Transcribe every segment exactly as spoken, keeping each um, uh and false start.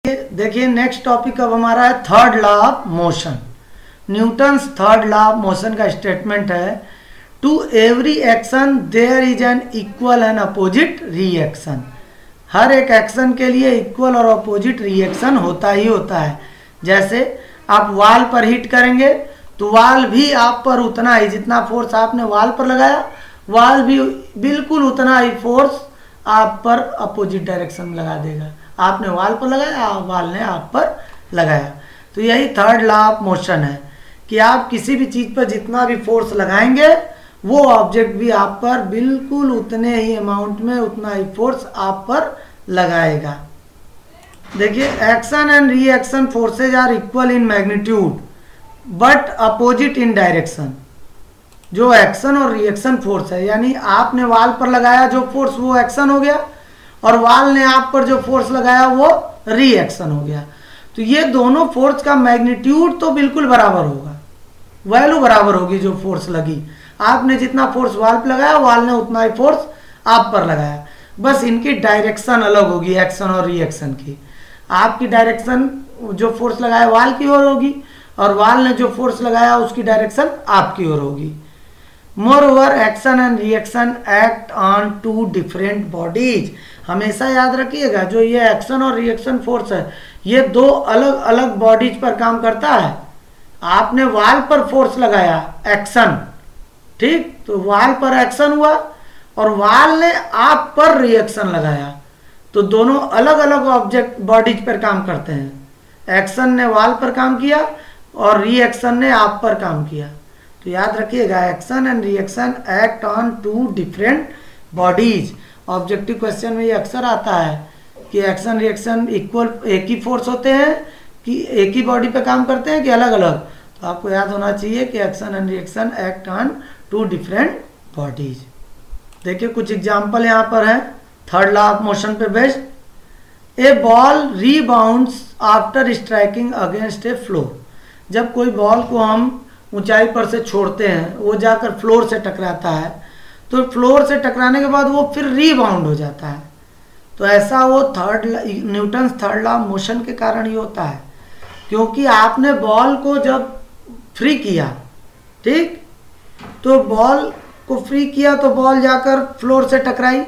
देखिए next topic अब हमारा है third law of motion. Newton's third law of motion का स्टेटमेंट है, to every action there is an equal and opposite reaction. हर एक एक्शन के लिए इक्वल और अपोजिट रिएक्शन होता ही होता है। जैसे आप वाल पर हिट करेंगे तो वाल भी आप पर उतना ही, जितना फोर्स आपने वाल पर लगाया वाल भी बिल्कुल उतना ही फोर्स आप पर अपोजिट डायरेक्शन में लगा देगा। आपने वाल पर लगाया, वाल ने आप पर लगाया। तो यही थर्ड लॉ ऑफ मोशन है कि आप किसी भी चीज़ पर जितना भी फोर्स लगाएंगे वो ऑब्जेक्ट भी आप पर बिल्कुल उतने ही अमाउंट में उतना ही फोर्स आप पर लगाएगा। देखिए action and reaction forces are equal in magnitude but opposite in direction. जो एक्शन और रिएक्शन फोर्स है, यानी आपने वाल पर लगाया जो फोर्स वो एक्शन हो गया और वाल ने आप पर जो फोर्स लगाया वो रिएक्शन हो गया। तो ये दोनों फोर्स का मैग्नीट्यूड तो बिल्कुल बराबर होगा, वैल्यू बराबर होगी। जो फोर्स लगी, आपने जितना फोर्स वाल पर लगाया वाल ने उतना ही फोर्स आप पर लगाया, बस इनकी डायरेक्शन अलग होगी एक्शन और रिएक्शन की। आपकी डायरेक्शन जो फोर्स लगाया वाल की ओर होगी और वाल ने जो फोर्स लगाया उसकी डायरेक्शन आपकी ओर होगी। Moreover action and reaction act on two different bodies. हमेशा याद रखिएगा जो ये एक्शन और रिएक्शन फोर्स है ये दो अलग अलग बॉडीज पर काम करता है। आपने वाल पर फोर्स लगाया एक्शन, ठीक, तो वाल पर एक्शन हुआ और वाल ने आप पर रिएक्शन लगाया, तो दोनों अलग अलग ऑब्जेक्ट बॉडीज पर काम करते हैं। एक्शन ने वाल पर काम किया और रिएक्शन ने आप पर काम किया। तो याद रखिएगा action and reaction act on two different bodies. Objective question में ये अक्सर आता है कि एक्शन रिएक्शन इक्वल एक ही फोर्स होते हैं कि एक ही बॉडी पे काम करते हैं कि अलग अलग। तो आपको याद होना चाहिए कि action and reaction act on two different bodies. देखिए कुछ एग्जाम्पल यहाँ पर है थर्ड लॉ ऑफ मोशन पे based. A ball rebounds after striking against a floor. जब कोई बॉल को हम ऊंचाई पर से छोड़ते हैं वो जाकर फ्लोर से टकराता है, तो फ्लोर से टकराने के बाद वो फिर रीबाउंड हो जाता है। तो ऐसा वो third Newton's third law of motion के कारण ही होता है, क्योंकि आपने बॉल को जब फ्री किया, ठीक, तो बॉल को फ्री किया तो बॉल जाकर फ्लोर से टकराई,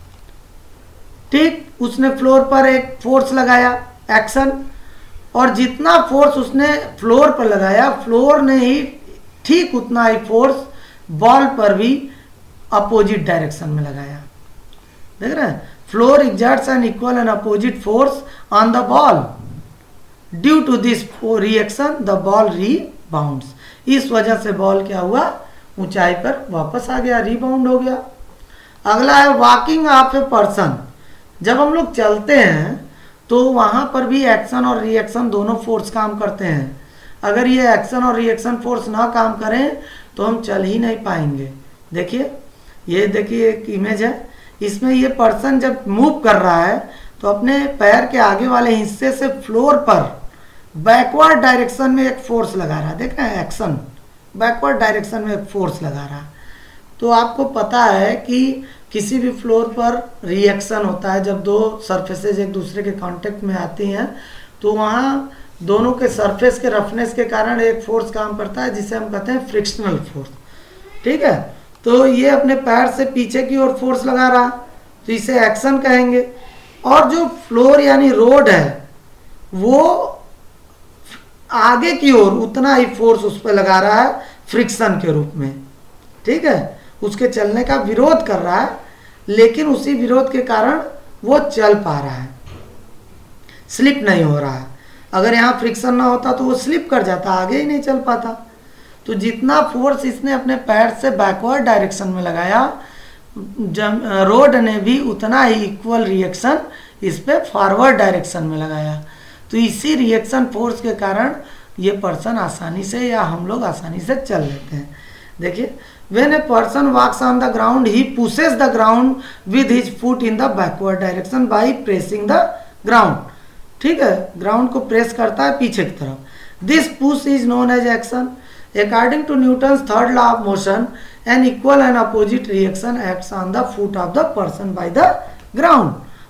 ठीक, उसने फ्लोर पर एक फोर्स लगाया एक्शन, और जितना फोर्स उसने फ्लोर पर लगाया फ्लोर ने ही ठीक उतना ही फोर्स बॉल पर भी अपोजिट डायरेक्शन में लगाया। देख रहे हैं, floor exerts an equal and opposite force on the ball. Due to this reaction the ball rebounds. इस वजह से बॉल क्या हुआ, ऊंचाई पर वापस आ गया, रीबाउंड हो गया। अगला है वॉकिंग ऑफ ए पर्सन। जब हम लोग चलते हैं तो वहाँ पर भी एक्शन और रिएक्शन दोनों फोर्स काम करते हैं। अगर ये एक्शन और रिएक्शन फोर्स ना काम करें तो हम चल ही नहीं पाएंगे। देखिए ये देखिए एक इमेज है, इसमें ये पर्सन जब मूव कर रहा है तो अपने पैर के आगे वाले हिस्से से फ्लोर पर बैकवर्ड डायरेक्शन में एक फोर्स लगा रहा है। देख रहे हैं, एक्शन बैकवर्ड डायरेक्शन में एक फोर्स लगा रहा है। तो आपको पता है कि किसी भी फ्लोर पर रिएक्शन होता है जब दो सरफेसेज एक दूसरे के कांटेक्ट में आती हैं, तो वहाँ दोनों के सरफेस के रफनेस के कारण एक फोर्स काम करता है जिसे हम कहते हैं फ्रिक्शनल फोर्स, ठीक है। तो ये अपने पैर से पीछे की ओर फोर्स लगा रहा, तो इसे एक्शन कहेंगे। और जो फ्लोर यानी रोड है वो आगे की ओर उतना ही फोर्स उस पर लगा रहा है फ्रिक्शन के रूप में, ठीक है, उसके चलने का विरोध कर रहा है, लेकिन उसी विरोध के कारण वो चल पा रहा है, स्लिप नहीं हो रहा है। अगर यहाँ फ्रिक्शन ना होता तो वो स्लिप कर जाता, आगे ही नहीं चल पाता। तो जितना फोर्स इसने अपने पैर से बैकवर्ड डायरेक्शन में लगाया, रोड ने भी उतना ही इक्वल रिएक्शन इस पे फॉरवर्ड डायरेक्शन में लगाया। तो इसी रिएक्शन फोर्स के कारण ये पर्सन आसानी से या हम लोग आसानी से चल लेते हैं। देखिए, when a person walks on the ground he pushes the ground with his foot in the backward direction by pressing the ground, ठीक है, ग्राउंड को प्रेस करता है पीछे की तरफ। This push is known as action. According to Newton's third law of motion an equal and opposite reaction acts on the foot of the person by the ground.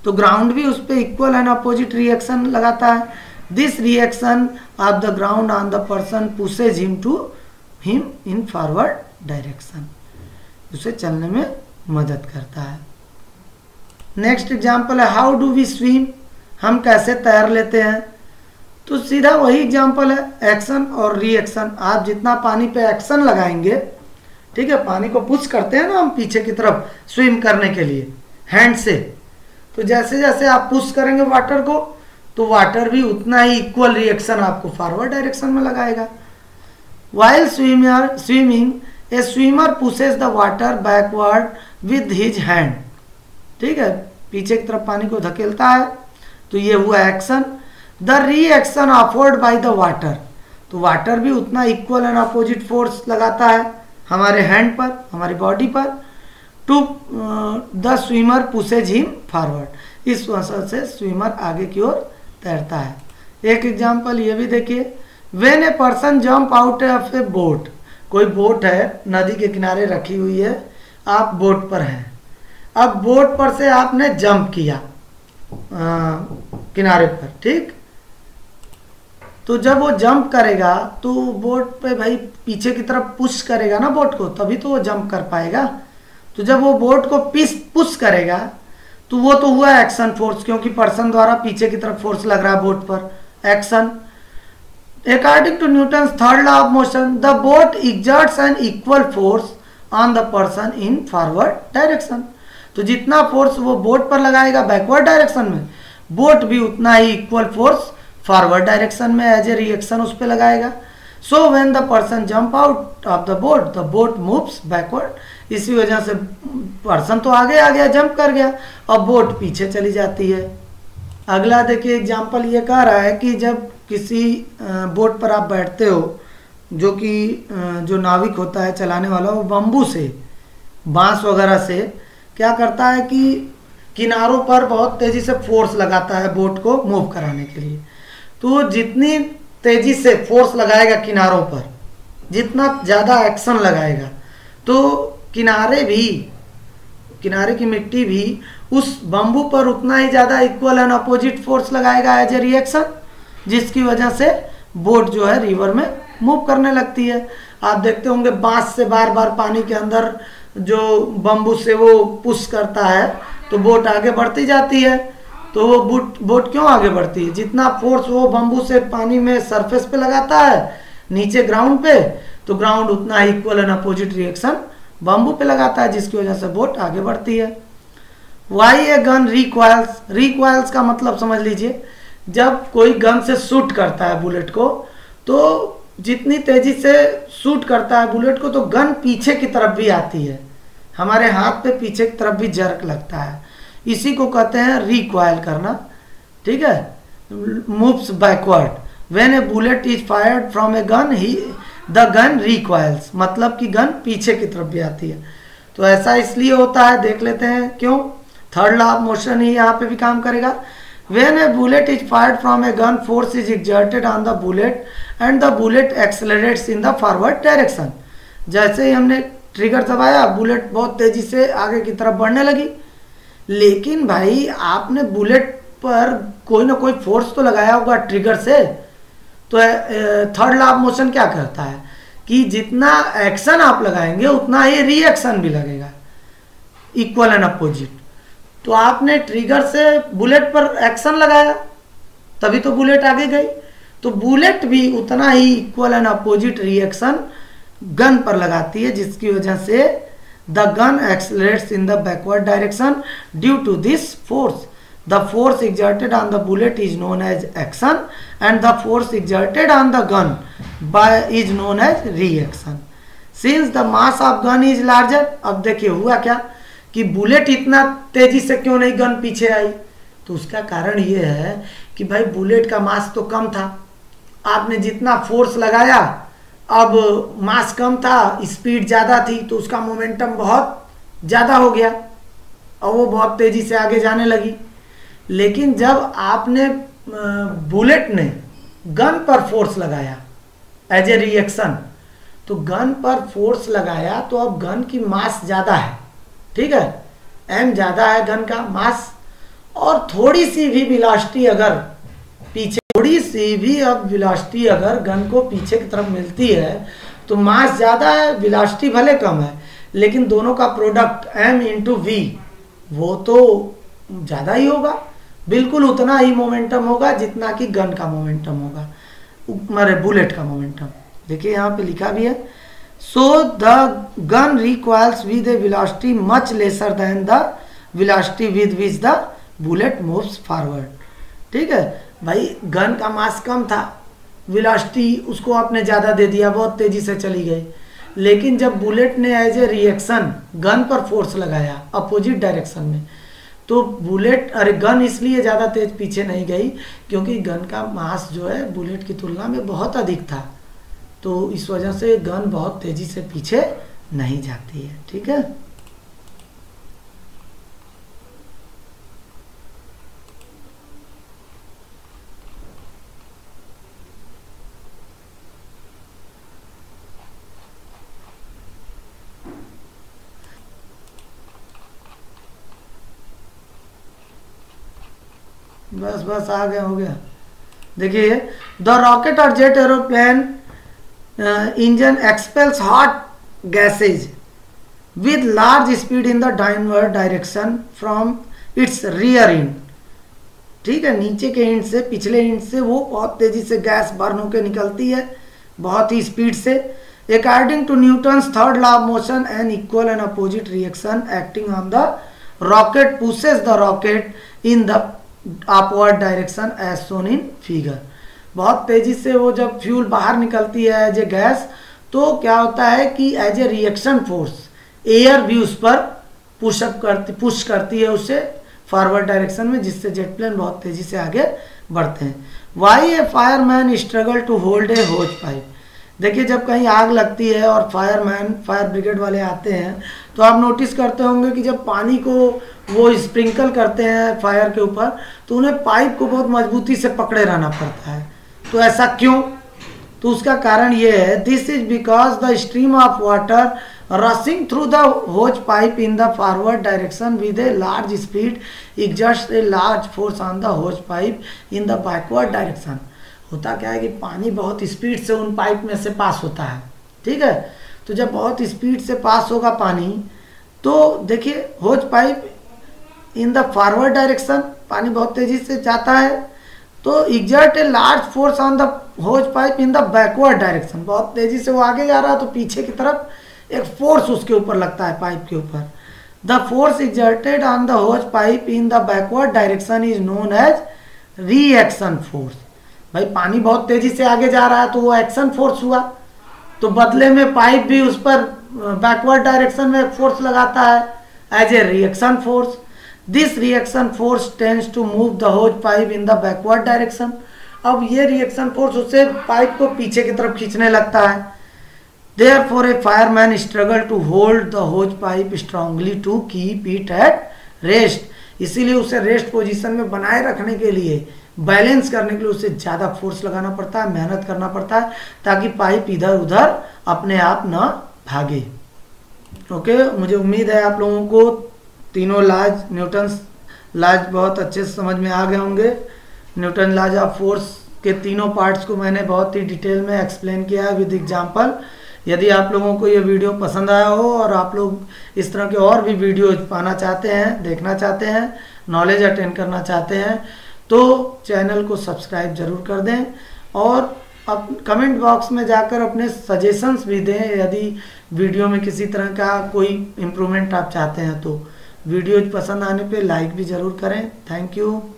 तो ground भी उस पर इक्वल एंड अपोजिट रिएक्शन लगाता है। This reaction of the ground on the person pushes him to him in forward direction, उसे चलने में मदद करता है। नेक्स्ट एग्जाम्पल है हाउ डू वी स्विम, हम कैसे तैर लेते हैं। तो सीधा वही एग्जाम्पल है, एक्शन और रिएक्शन। आप जितना पानी पे एक्शन लगाएंगे, ठीक है, पानी को पुश करते हैं ना हम पीछे की तरफ स्विम करने के लिए हैंड से, तो जैसे जैसे आप पुश करेंगे वाटर को, तो वाटर भी उतना ही इक्वल रिएक्शन आपको फॉरवर्ड डायरेक्शन में लगाएगा। While swimmer swimming a swimmer pushes the water backward with his hand, ठीक है, पीछे की तरफ पानी को धकेलता है, तो ये हुआ action. The reaction offered by the water, तो वाटर भी उतना इक्वल एंड अपोजिट फोर्स लगाता है हमारे हैंड पर, हमारी बॉडी पर। To the swimmer pushes him forward, इस वजह से स्विमर आगे की ओर तैरता है। एक एग्जांपल ये भी देखिए, when a person jump out of a boat, कोई बोट है नदी के किनारे रखी हुई है, आप बोट पर हैं, अब बोट पर से आपने जंप किया आ, किनारे पर, ठीक, तो जब वो जंप करेगा तो बोट पे भाई पीछे की तरफ पुश करेगा ना बोट को, तभी तो वो जंप कर पाएगा। तो जब वो बोट को पिस पुश करेगा तो वो तो हुआ एक्शन फोर्स, क्योंकि पर्सन द्वारा पीछे की तरफ फोर्स लग रहा है बोट पर, action. According to Newton's third law of motion the boat exerts an equal force on the person in forward direction, तो जितना फोर्स वो बोट पर लगाएगा बैकवर्ड डायरेक्शन में, बोट भी उतना ही इक्वल फोर्स फॉरवर्ड डायरेक्शन में एज ए रिएक्शन उस पर लगाएगा। So when the person jump out of the boat the boat moves backward, इसी वजह से पर्सन तो आगे आ गया, जंप कर गया, और बोट पीछे चली जाती है। अगला देखिए एग्जांपल ये कह रहा है कि जब किसी बोट पर आप बैठते हो, जो कि जो नाविक होता है चलाने वाला, वो बम्बू से, बांस वगैरह से क्या करता है कि किनारों पर बहुत तेजी से फोर्स लगाता है बोट को मूव कराने के लिए। तो जितनी तेजी से फोर्स लगाएगा किनारों पर, जितना ज़्यादा एक्शन लगाएगा, तो किनारे भी, किनारे की मिट्टी भी उस बम्बू पर उतना ही ज़्यादा इक्वल एंड अपोजिट फोर्स लगाएगा एज ए रिएक्शन, जिसकी वजह से बोट जो है रिवर में मूव करने लगती है। आप देखते होंगे बांस से बार बार पानी के अंदर जो बम्बू से वो पुश करता है, तो बोट आगे बढ़ती जाती है। तो वो बोट बोट क्यों आगे बढ़ती है? जितना फोर्स वो बम्बू से पानी में सरफेस पे लगाता है नीचे ग्राउंड पे, तो ग्राउंड उतना ही equal and opposite reaction bamboo पे लगाता है, जिसकी वजह से बोट आगे बढ़ती है। वाई ए गन रिक्वायल्स, रिक्वायल्स का मतलब समझ लीजिए, जब कोई गन से शूट करता है बुलेट को, तो जितनी तेजी से शूट करता है बुलेट को, तो गन पीछे की तरफ भी आती है, हमारे हाथ पे पीछे की तरफ भी जर्क लगता है, इसी को कहते हैं रिक्वायल करना, ठीक है, moves backward. When a bullet is fired from a gun ही द गन रिक्वायल्स, मतलब कि गन पीछे की तरफ भी आती है। तो ऐसा इसलिए होता है, देख लेते हैं क्यों। थर्ड लॉ ऑफ मोशन ही यहाँ पे भी काम करेगा। When a bullet is fired from a gun force is exerted on the bullet and the bullet accelerates in the forward direction. जैसे ही हमने ट्रिगर दबाया, बुलेट बहुत तेजी से आगे की तरफ बढ़ने लगी, लेकिन भाई आपने बुलेट पर कोई ना कोई फोर्स तो लगाया होगा ट्रिगर से। तो थर्ड लॉ ऑफ मोशन क्या कहता है कि जितना एक्शन आप लगाएंगे उतना ही रिएक्शन भी लगेगा, इक्वल एंड अपोजिट। तो आपने ट्रिगर से बुलेट पर एक्शन लगाया, तभी तो बुलेट आगे गई, तो बुलेट भी उतना ही equal and opposite reaction gun पर लगाती है, जिसकी वजह से the gun accelerates in the backward direction due to this force. The force exerted on the bullet is known as action and the force exerted on the gun by is known as reaction. Since the mass of gun is larger, अब देखिए हुआ क्या कि bullet इतना तेजी से क्यों नहीं गन पीछे आई, तो उसका कारण ये है कि भाई बुलेट का मास तो कम था, आपने जितना फोर्स लगाया, अब मास कम था, स्पीड ज़्यादा थी, तो उसका मोमेंटम बहुत ज़्यादा हो गया और वो बहुत तेजी से आगे जाने लगी। लेकिन जब आपने बुलेट ने गन पर फोर्स लगाया एज ए रिएक्शन, तो गन पर फोर्स लगाया तो अब गन की मास ज़्यादा है, ठीक है, एम ज़्यादा है गन का मास, और थोड़ी सी भी वेलोसिटी अगर पीछे, थोड़ी सी भी अब वेलोसिटी अगर गन को पीछे की तरफ मिलती है तो मास ज़्यादा है, वेलोसिटी भले कम है, लेकिन दोनों का प्रोडक्ट m इंटू वी वो तो ज़्यादा ही होगा, बिल्कुल उतना ही मोमेंटम होगा जितना कि गन का मोमेंटम होगा, मारे बुलेट का मोमेंटम। देखिए यहाँ पे लिखा भी है, so the gun requires with a velocity much lesser than the velocity with which the bullet moves forward. ठीक है भाई, गन का मास कम था, वेलोसिटी उसको आपने ज़्यादा दे दिया, बहुत तेज़ी से चली गई, लेकिन जब बुलेट ने एज ए रिएक्शन गन पर फोर्स लगाया अपोजिट डायरेक्शन में, तो बुलेट अरे गन इसलिए ज़्यादा तेज पीछे नहीं गई क्योंकि गन का मास जो है बुलेट की तुलना में बहुत अधिक था, तो इस वजह से गन बहुत तेज़ी से पीछे नहीं जाती है। ठीक है, बस बस आ गया, हो गया। देखिए, द रॉकेट और jet aeroplane engine expels hot gases with large speed in the downward direction from its rear end. ठीक है, नीचे के इंड से, पिछले इंड से वो बहुत तेजी से गैस बर्न होकर निकलती है, बहुत ही स्पीड से। According to Newton's third law of motion an equal and opposite reaction acting on the rocket pushes the rocket in the upward direction as shown in figure. बहुत तेजी से वो जब फ्यूल बाहर निकलती है एज ए गैस, तो क्या होता है कि as a reaction force air भी उस पर पुशअप करती पुश करती है उसे फॉरवर्ड डायरेक्शन में, जिससे जेट प्लेन बहुत तेजी से आगे बढ़ते हैं। Why a fireman struggle to hold a hose pipe. देखिए, जब कहीं आग लगती है और फायरमैन फायर ब्रिगेड वाले आते हैं, तो आप नोटिस करते होंगे कि जब पानी को वो स्प्रिंकल करते हैं फायर के ऊपर, तो उन्हें पाइप को बहुत मजबूती से पकड़े रहना पड़ता है। तो ऐसा क्यों? तो उसका कारण ये है, this is because the stream of water rushing through the hose pipe in the forward direction with a large speed exerts a large force on the hose pipe in the backward direction. होता क्या है कि पानी बहुत speed से उन pipe में से पास होता है। ठीक है, तो जब बहुत स्पीड से पास होगा पानी, तो देखिए hose pipe in the forward direction, पानी बहुत तेजी से जाता है, तो exert a large force on the hose pipe in the backward direction. बहुत तेजी से वो आगे जा रहा है, तो पीछे की तरफ एक फोर्स उसके ऊपर लगता है, पाइप के ऊपर। The force exerted on the hose pipe in the backward direction is known as reaction force. भाई, पानी बहुत तेजी से आगे जा रहा है तो वो एक्शन फोर्स हुआ, तो बदले में पाइप भी उस पर बैकवर्ड डायरेक्शन में फोर्स लगाता है as a reaction force. This reaction force tends to move the hose pipe in the backward direction. अब ये रिएक्शन फोर्स उसे पाइप को पीछे की तरफ खींचने लगता है। Therefore a fireman struggle to hold the hose pipe strongly to keep it at rest. इसीलिए उसे रेस्ट पोजीशन में बनाए रखने के लिए, बैलेंस करने के लिए उसे ज़्यादा फोर्स लगाना पड़ता है, मेहनत करना पड़ता है, ताकि पाइप इधर उधर अपने आप ना भागे। ओके, मुझे उम्मीद है आप लोगों को तीनों लाज, न्यूटन्स लाज बहुत अच्छे से समझ में आ गए होंगे। न्यूटन लाज ऑफ फोर्स के तीनों पार्ट्स को मैंने बहुत ही डिटेल में एक्सप्लेन किया है विद एग्जांपल। यदि आप लोगों को ये वीडियो पसंद आया हो और आप लोग इस तरह के और भी वीडियो पाना चाहते हैं, देखना चाहते हैं, नॉलेज अटेंड करना चाहते हैं, तो चैनल को सब्सक्राइब जरूर कर दें और अब कमेंट बॉक्स में जाकर अपने सजेशंस भी दें। यदि वीडियो में किसी तरह का कोई इम्प्रूवमेंट आप चाहते हैं तो वीडियो पसंद आने पे लाइक भी ज़रूर करें। Thank you.